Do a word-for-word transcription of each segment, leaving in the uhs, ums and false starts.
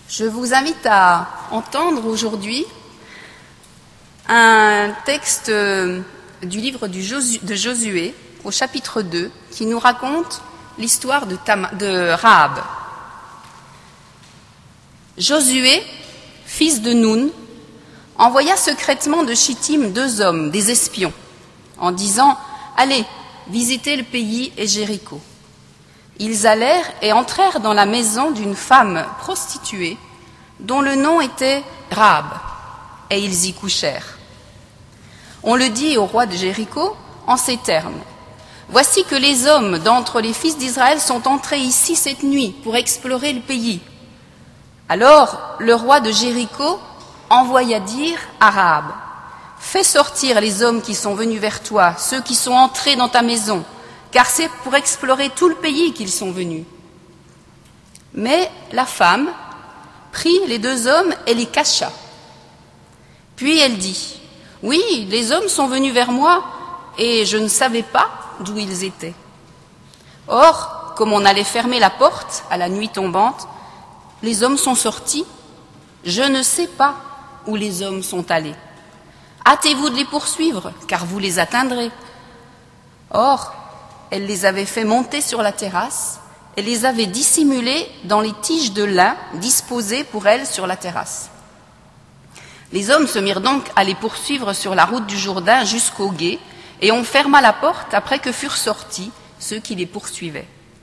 Je vous invite à entendre aujourd'hui un texte du livre de Josué, au chapitre deux, qui nous raconte l'histoire de, Tam- de Rahab. Josué, fils de Nun, envoya secrètement de Chittim deux hommes, des espions, en disant « Allez, visitez le pays et Jéricho ». Ils allèrent et entrèrent dans la maison d'une femme prostituée dont le nom était Rahab, et ils y couchèrent. On le dit au roi de Jéricho en ces termes : « Voici que les hommes d'entre les fils d'Israël sont entrés ici cette nuit pour explorer le pays. » Alors le roi de Jéricho envoya dire à Rahab : « Fais sortir les hommes qui sont venus vers toi, ceux qui sont entrés dans ta maison, car c'est pour explorer tout le pays qu'ils sont venus. » Mais la femme prit les deux hommes et les cacha. Puis elle dit : « Oui, les hommes sont venus vers moi, et je ne savais pas d'où ils étaient. Or, comme on allait fermer la porte à la nuit tombante, les hommes sont sortis. Je ne sais pas où les hommes sont allés. Hâtez-vous de les poursuivre, car vous les atteindrez. » Or, elle les avait fait monter sur la terrasse et les avait dissimulés dans les tiges de lin disposées pour elles sur la terrasse. Les hommes se mirent donc à les poursuivre sur la route du Jourdain jusqu'au gué, et on ferma la porte après que furent sortis ceux qui les poursuivaient.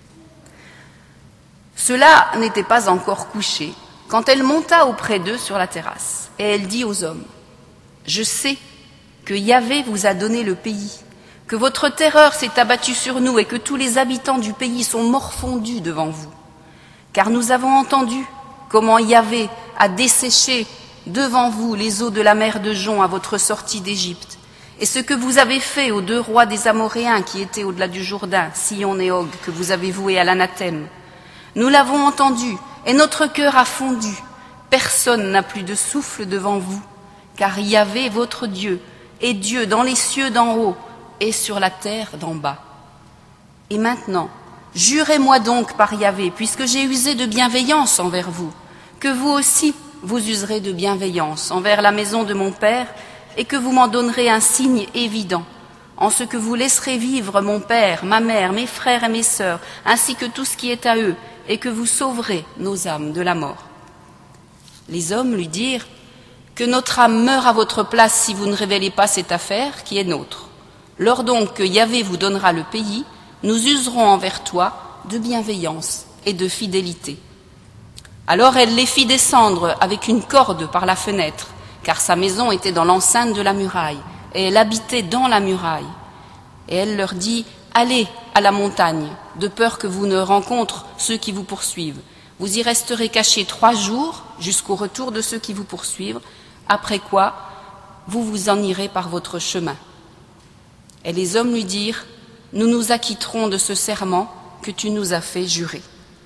Cela n'était pas encore couché quand elle monta auprès d'eux sur la terrasse, et elle dit aux hommes : « Je sais que Yahvé vous a donné le pays, que votre terreur s'est abattue sur nous et que tous les habitants du pays sont morfondus devant vous. Car nous avons entendu comment Yahvé a desséché devant vous les eaux de la mer de Jon à votre sortie d'Égypte, et ce que vous avez fait aux deux rois des Amoréens qui étaient au-delà du Jourdain, Sihon et Og, que vous avez voués à l'anathème. Nous l'avons entendu, et notre cœur a fondu. Personne n'a plus de souffle devant vous, car Yahvé, votre Dieu, est Dieu dans les cieux d'en haut et sur la terre d'en bas. Et maintenant, jurez-moi donc par Yahvé, puisque j'ai usé de bienveillance envers vous, que vous aussi vous userez de bienveillance envers la maison de mon père, et que vous m'en donnerez un signe évident, en ce que vous laisserez vivre mon père, ma mère, mes frères et mes sœurs, ainsi que tout ce qui est à eux, et que vous sauverez nos âmes de la mort. » Les hommes lui dirent : « Que notre âme meure à votre place si vous ne révélez pas cette affaire qui est nôtre. Lors donc que Yahvé vous donnera le pays, nous userons envers toi de bienveillance et de fidélité. » Alors elle les fit descendre avec une corde par la fenêtre, car sa maison était dans l'enceinte de la muraille, et elle habitait dans la muraille. Et elle leur dit : « Allez à la montagne, de peur que vous ne rencontrez ceux qui vous poursuivent. Vous y resterez cachés trois jours jusqu'au retour de ceux qui vous poursuivent, après quoi vous vous en irez par votre chemin. » Et les hommes lui dirent : « Nous nous acquitterons de ce serment que tu nous as fait jurer. »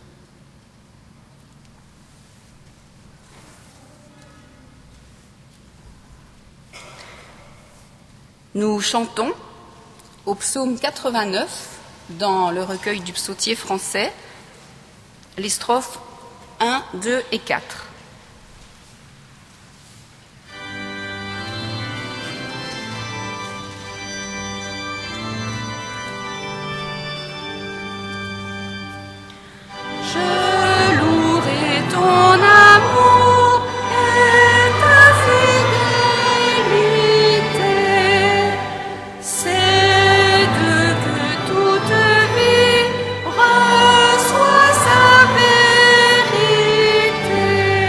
Nous chantons au psaume quatre-vingt-neuf, dans le recueil du psautier français, les strophes un, deux et quatre. Reçois sa vérité.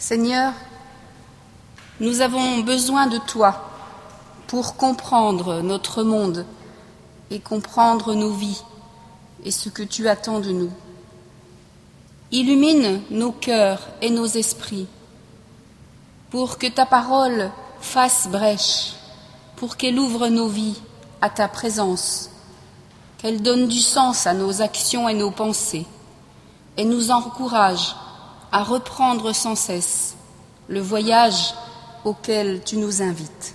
Seigneur, nous avons besoin de toi pour comprendre notre monde et comprendre nos vies et ce que tu attends de nous. Illumine nos cœurs et nos esprits pour que ta parole fasse brèche, pour qu'elle ouvre nos vies à ta présence, qu'elle donne du sens à nos actions et nos pensées et nous encourage à reprendre sans cesse le voyage auquel tu nous invites.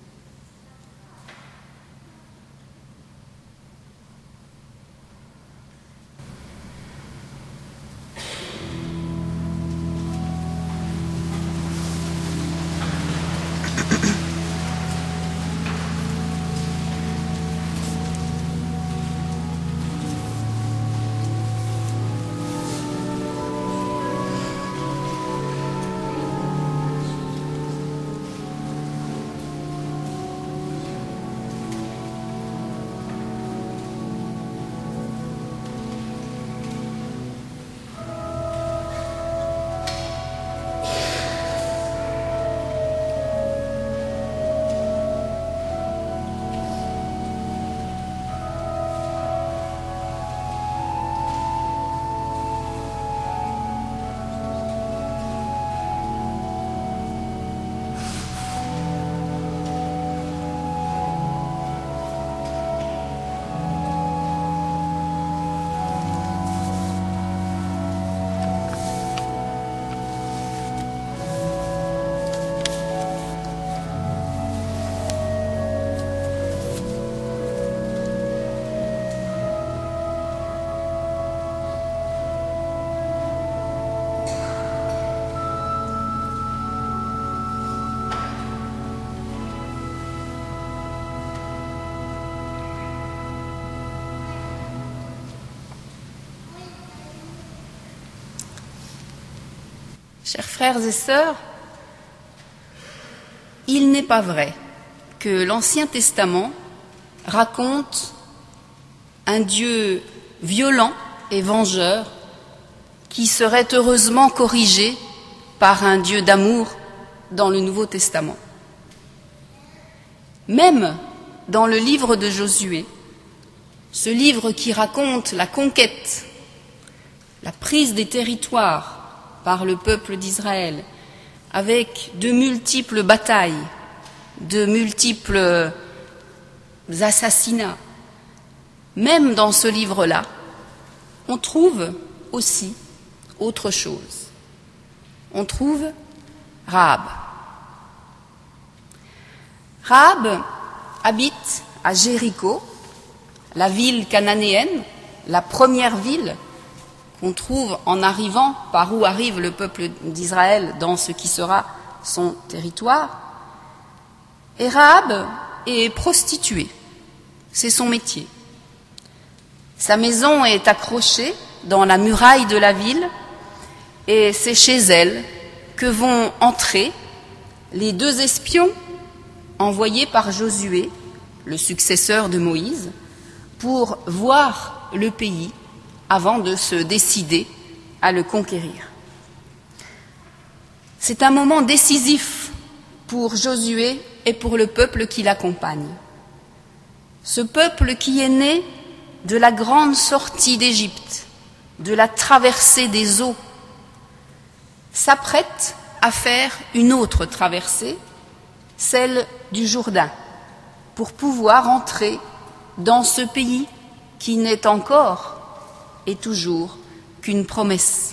Chers frères et sœurs, il n'est pas vrai que l'Ancien Testament raconte un Dieu violent et vengeur qui serait heureusement corrigé par un Dieu d'amour dans le Nouveau Testament. Même dans le livre de Josué, ce livre qui raconte la conquête, la prise des territoires par le peuple d'Israël, avec de multiples batailles, de multiples assassinats. Même dans ce livre-là, on trouve aussi autre chose. On trouve Rahab. Rahab habite à Jéricho, la ville cananéenne, la première ville qu'on trouve en arrivant par où arrive le peuple d'Israël dans ce qui sera son territoire. Et Rahab est prostituée, c'est son métier. Sa maison est accrochée dans la muraille de la ville et c'est chez elle que vont entrer les deux espions envoyés par Josué, le successeur de Moïse, pour voir le pays avant de se décider à le conquérir. C'est un moment décisif pour Josué et pour le peuple qui l'accompagne. Ce peuple qui est né de la grande sortie d'Égypte, de la traversée des eaux, s'apprête à faire une autre traversée, celle du Jourdain, pour pouvoir entrer dans ce pays qui n'est encore et toujours qu'une promesse.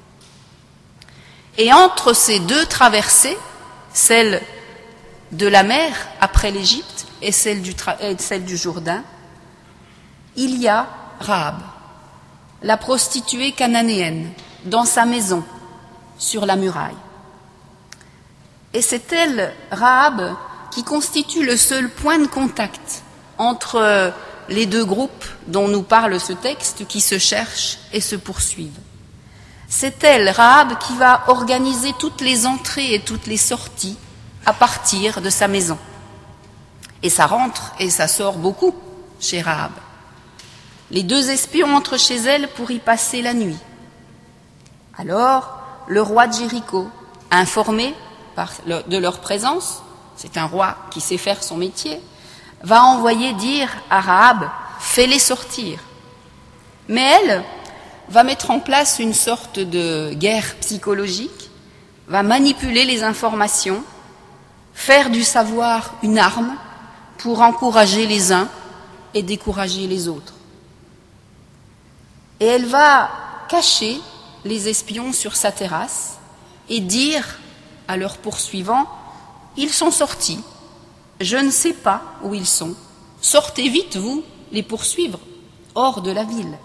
Et entre ces deux traversées, celle de la mer après l'Égypte et celle du, et celle du Jourdain, il y a Rahab, la prostituée cananéenne, dans sa maison, sur la muraille. Et c'est elle, Rahab, qui constitue le seul point de contact entre les deux groupes dont nous parle ce texte qui se cherchent et se poursuivent. C'est elle, Rahab, qui va organiser toutes les entrées et toutes les sorties à partir de sa maison. Et ça rentre et ça sort beaucoup chez Rahab. Les deux espions entrent chez elle pour y passer la nuit. Alors, le roi de Jéricho informé par le, de leur présence, c'est un roi qui sait faire son métier, va envoyer dire à Rahab, fais-les sortir. Mais elle va mettre en place une sorte de guerre psychologique, va manipuler les informations, faire du savoir une arme pour encourager les uns et décourager les autres. Et elle va cacher les espions sur sa terrasse et dire à leurs poursuivants, ils sont sortis, je ne sais pas où ils sont, sortez vite, vous, les poursuivre, hors de la ville.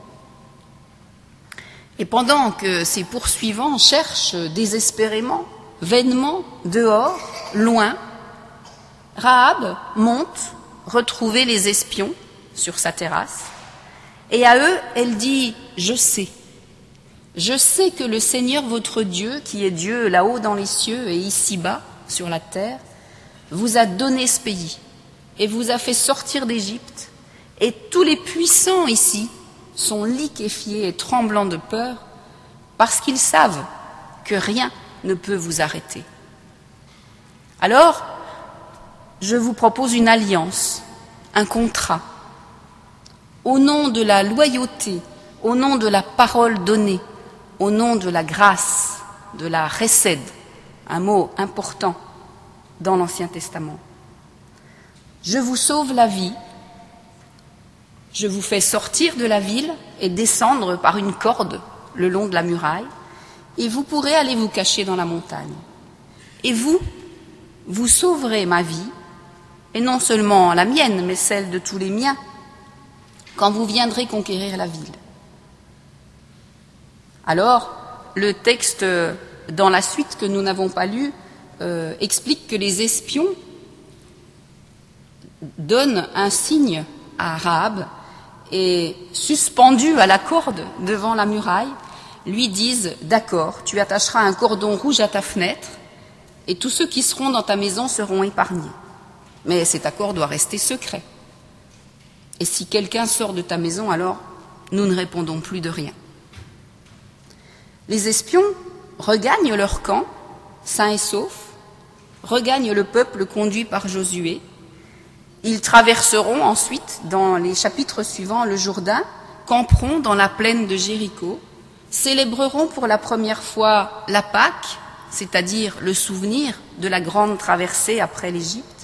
Et pendant que ces poursuivants cherchent désespérément, vainement, dehors, loin, Rahab monte retrouver les espions sur sa terrasse, et à eux, elle dit « Je sais, je sais que le Seigneur votre Dieu, qui est Dieu là-haut dans les cieux et ici-bas sur la terre, vous a donné ce pays et vous a fait sortir d'Égypte, et tous les puissants ici sont liquéfiés et tremblants de peur, parce qu'ils savent que rien ne peut vous arrêter. Alors, je vous propose une alliance, un contrat. Au nom de la loyauté, au nom de la parole donnée, au nom de la grâce, de la récède, un mot important dans l'Ancien Testament. Je vous sauve la vie, je vous fais sortir de la ville et descendre par une corde le long de la muraille, et vous pourrez aller vous cacher dans la montagne. Et vous, vous sauverez ma vie, et non seulement la mienne, mais celle de tous les miens, quand vous viendrez conquérir la ville. Alors, le texte, dans la suite que nous n'avons pas lu, euh, explique que les espions donnent un signe à Rahab et, suspendus à la corde devant la muraille, lui disent « D'accord, tu attacheras un cordon rouge à ta fenêtre et tous ceux qui seront dans ta maison seront épargnés. Mais cet accord doit rester secret. Et si quelqu'un sort de ta maison, alors nous ne répondons plus de rien. » Les espions regagnent leur camp, sains et saufs, regagnent le peuple conduit par Josué. Ils traverseront ensuite, dans les chapitres suivants, le Jourdain, camperont dans la plaine de Jéricho, célébreront pour la première fois la Pâque, c'est-à-dire le souvenir de la grande traversée après l'Égypte,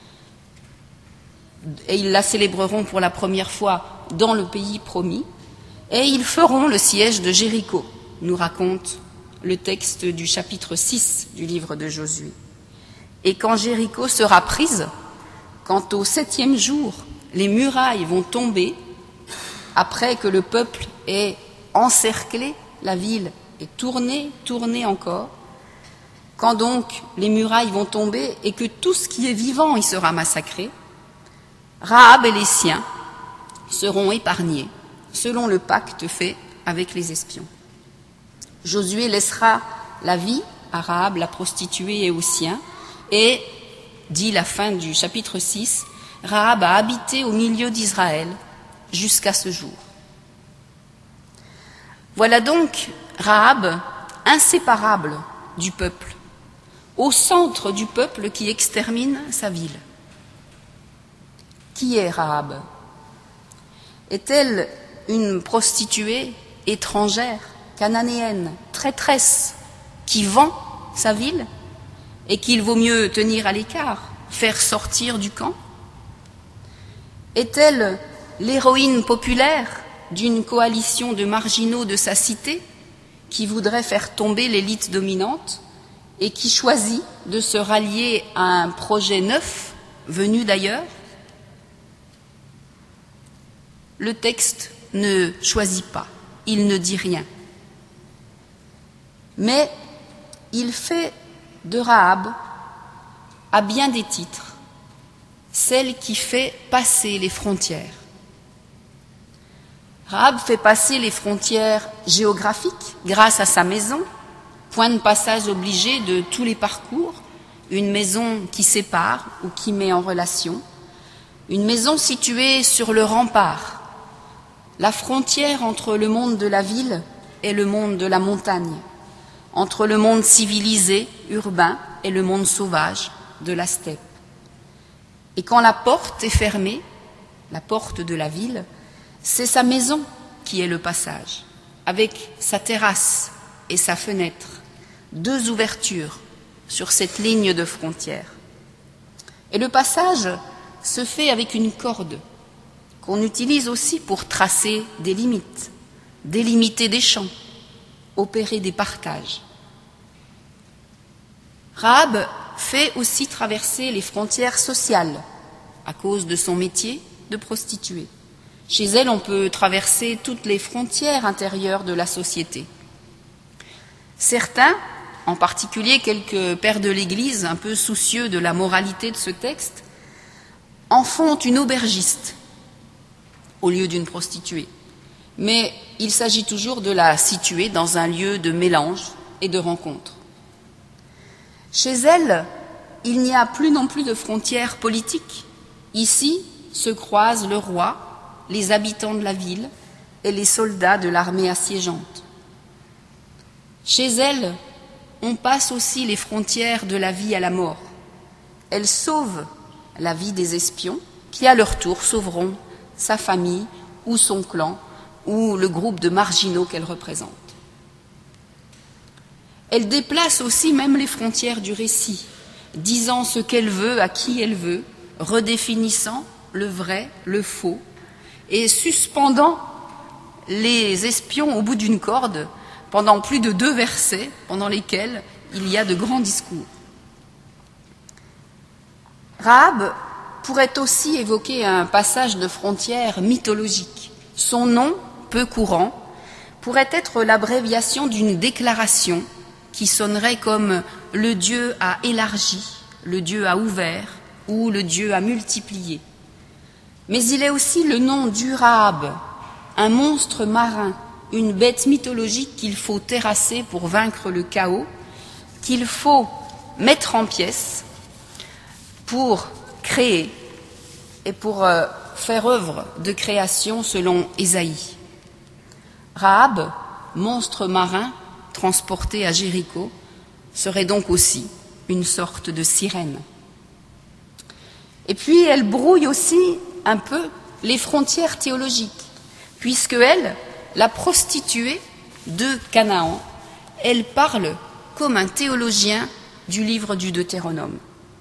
et ils la célébreront pour la première fois dans le pays promis, et ils feront le siège de Jéricho, nous raconte le texte du chapitre six du livre de Josué. Et quand Jéricho sera prise, quand au septième jour les murailles vont tomber, après que le peuple ait encerclé la ville et tourné, tourné encore, quand donc les murailles vont tomber et que tout ce qui est vivant y sera massacré, Rahab et les siens seront épargnés, selon le pacte fait avec les espions. Josué laissera la vie à Rahab, la prostituée, et aux siens, et, dit la fin du chapitre six, Rahab a habité au milieu d'Israël jusqu'à ce jour. Voilà donc Rahab, inséparable du peuple, au centre du peuple qui extermine sa ville. Qui est Rahab? Est-elle une prostituée étrangère, cananéenne, traîtresse, qui vend sa ville et qu'il vaut mieux tenir à l'écart, faire sortir du camp? Est-elle l'héroïne populaire d'une coalition de marginaux de sa cité qui voudrait faire tomber l'élite dominante et qui choisit de se rallier à un projet neuf venu d'ailleurs? Le texte ne choisit pas, il ne dit rien. Mais il fait de Rahab, à bien des titres, celle qui fait passer les frontières. Rahab fait passer les frontières géographiques grâce à sa maison, point de passage obligé de tous les parcours, une maison qui sépare ou qui met en relation, une maison située sur le rempart, la frontière entre le monde de la ville et le monde de la montagne, entre le monde civilisé urbain et le monde sauvage de la steppe. Et quand la porte est fermée, la porte de la ville, c'est sa maison qui est le passage, avec sa terrasse et sa fenêtre, deux ouvertures sur cette ligne de frontière. Et le passage se fait avec une corde qu'on utilise aussi pour tracer des limites, délimiter des champs, opérer des partages. Rahab fait aussi traverser les frontières sociales à cause de son métier de prostituée. Chez elle, on peut traverser toutes les frontières intérieures de la société. Certains, en particulier quelques pères de l'Église, un peu soucieux de la moralité de ce texte, en font une aubergiste au lieu d'une prostituée. Mais il s'agit toujours de la situer dans un lieu de mélange et de rencontre. Chez elle, il n'y a plus non plus de frontières politiques. Ici se croisent le roi, les habitants de la ville et les soldats de l'armée assiégeante. Chez elle, on passe aussi les frontières de la vie à la mort. Elle sauve la vie des espions qui, à leur tour, sauveront sa famille ou son clan ou le groupe de marginaux qu'elle représente. Elle déplace aussi même les frontières du récit, disant ce qu'elle veut à qui elle veut, redéfinissant le vrai, le faux, et suspendant les espions au bout d'une corde pendant plus de deux versets, pendant lesquels il y a de grands discours. Rahab pourrait aussi évoquer un passage de frontière mythologique. Son nom, peu courant, pourrait être l'abréviation d'une déclaration qui sonnerait comme « le Dieu a élargi »,« le Dieu a ouvert » ou « le Dieu a multiplié ». Mais il est aussi le nom d'Urahab, un monstre marin, une bête mythologique qu'il faut terrasser pour vaincre le chaos, qu'il faut mettre en pièces pour créer et pour euh, faire œuvre de création selon Ésaïe. Rahab, monstre marin transporté à Jéricho, serait donc aussi une sorte de sirène. Et puis elle brouille aussi un peu les frontières théologiques, puisque elle, la prostituée de Canaan, elle parle comme un théologien du livre du Deutéronome.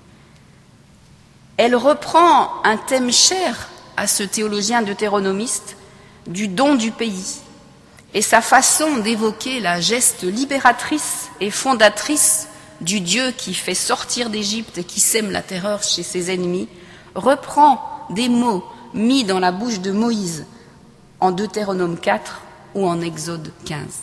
Elle reprend un thème cher à ce théologien deutéronomiste du don du pays, et sa façon d'évoquer la geste libératrice et fondatrice du Dieu qui fait sortir d'Égypte et qui sème la terreur chez ses ennemis reprend des mots mis dans la bouche de Moïse en Deutéronome quatre ou en Exode quinze.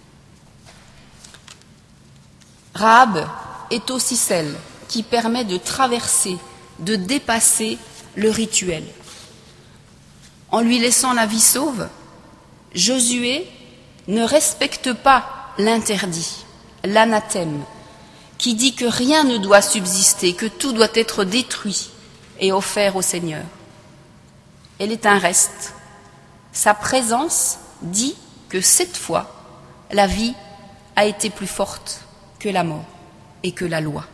Rahab est aussi celle qui permet de traverser, de dépasser le rituel. En lui laissant la vie sauve, Josué ne respecte pas l'interdit, l'anathème, qui dit que rien ne doit subsister, que tout doit être détruit et offert au Seigneur. Elle est un reste. Sa présence dit que cette fois, la vie a été plus forte que la mort et que la loi.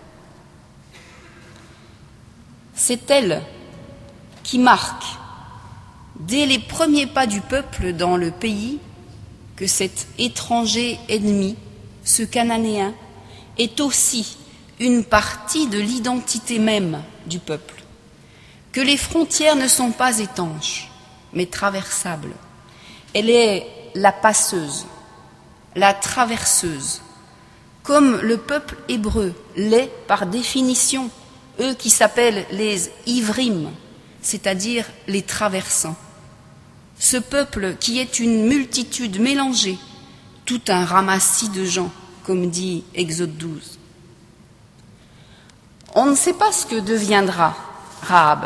C'est elle qui marque, dès les premiers pas du peuple dans le pays, que cet étranger ennemi, ce Cananéen, est aussi une partie de l'identité même du peuple, que les frontières ne sont pas étanches, mais traversables. Elle est la passeuse, la traverseuse, comme le peuple hébreu l'est par définition, eux qui s'appellent les Ivrim, c'est-à-dire les traversants. Ce peuple qui est une multitude mélangée, tout un ramassis de gens, comme dit Exode douze. On ne sait pas ce que deviendra Rahab.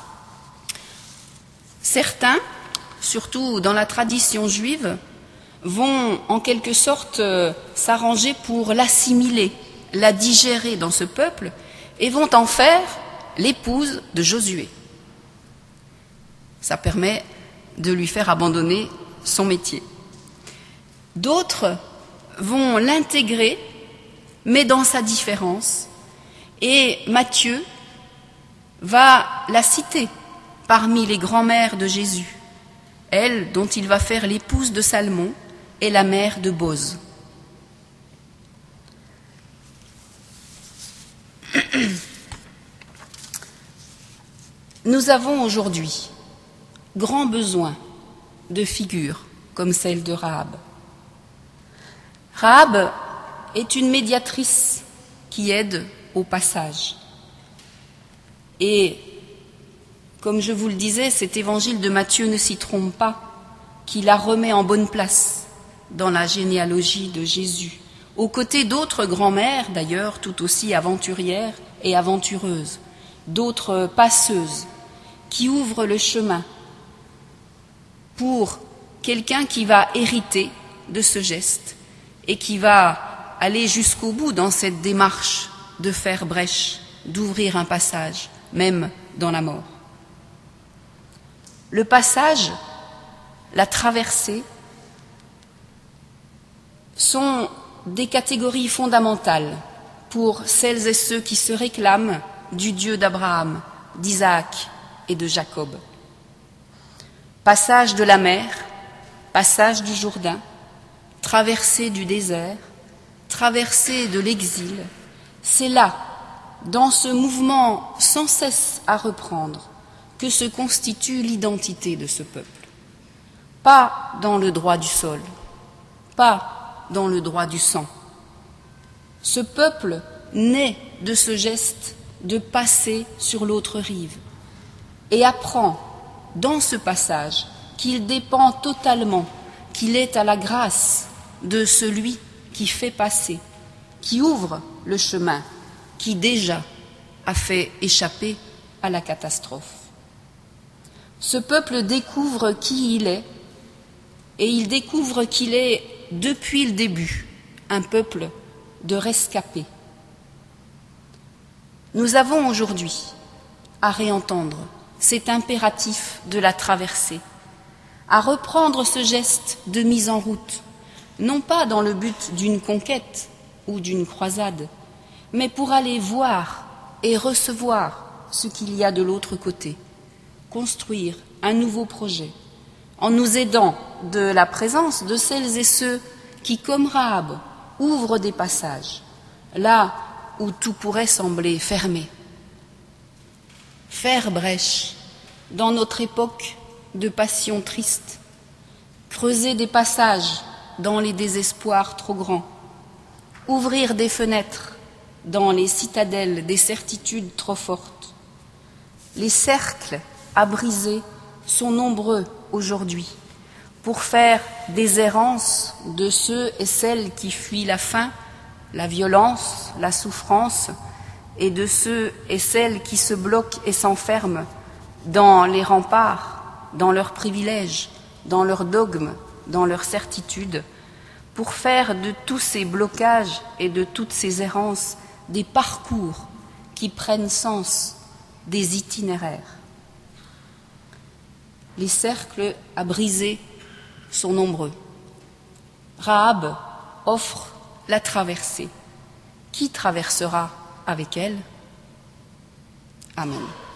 Certains, surtout dans la tradition juive, vont en quelque sorte euh, s'arranger pour l'assimiler, la digérer dans ce peuple, et vont en faire l'épouse de Josué. Ça permet de lui faire abandonner son métier. D'autres vont l'intégrer, mais dans sa différence. Et Matthieu va la citer parmi les grands-mères de Jésus, elle dont il va faire l'épouse de Salmon et la mère de Bose. Nous avons aujourd'hui grand besoin de figures comme celle de Rahab. Rahab est une médiatrice qui aide au passage. Et, comme je vous le disais, cet évangile de Matthieu ne s'y trompe pas, qui la remet en bonne place dans la généalogie de Jésus, aux côtés d'autres grand-mères, d'ailleurs, tout aussi aventurières et aventureuses, d'autres passeuses, qui ouvrent le chemin pour quelqu'un qui va hériter de ce geste et qui va aller jusqu'au bout dans cette démarche de faire brèche, d'ouvrir un passage, même dans la mort. Le passage, la traversée, sont des catégories fondamentales pour celles et ceux qui se réclament du Dieu d'Abraham, d'Isaac et de Jacob. Passage de la mer, passage du Jourdain, traversée du désert, traversée de l'exil, c'est là, dans ce mouvement sans cesse à reprendre, que se constitue l'identité de ce peuple. Pas dans le droit du sol, pas dans le droit du sang. Ce peuple naît de ce geste de passer sur l'autre rive et apprend dans ce passage qu'il dépend totalement, qu'il est à la grâce de celui qui fait passer, qui ouvre le chemin, qui déjà a fait échapper à la catastrophe. Ce peuple découvre qui il est, et il découvre qu'il est, depuis le début, un peuple de rescapés. Nous avons aujourd'hui à réentendre cet impératif de la traversée, à reprendre ce geste de mise en route, non pas dans le but d'une conquête ou d'une croisade, mais pour aller voir et recevoir ce qu'il y a de l'autre côté, construire un nouveau projet, en nous aidant de la présence de celles et ceux qui, comme Rahab, ouvrent des passages, là où tout pourrait sembler fermé. Faire brèche dans notre époque de passion triste, creuser des passages dans les désespoirs trop grands, ouvrir des fenêtres dans les citadelles des certitudes trop fortes. Les cercles à briser sont nombreux aujourd'hui pour faire des errances de ceux et celles qui fuient la faim, la violence, la souffrance, et de ceux et celles qui se bloquent et s'enferment dans les remparts, dans leurs privilèges, dans leurs dogmes, dans leurs certitudes, pour faire de tous ces blocages et de toutes ces errances des parcours qui prennent sens, des itinéraires. Les cercles à briser sont nombreux. Rahab offre la traversée. Qui traversera avec elle? Amen.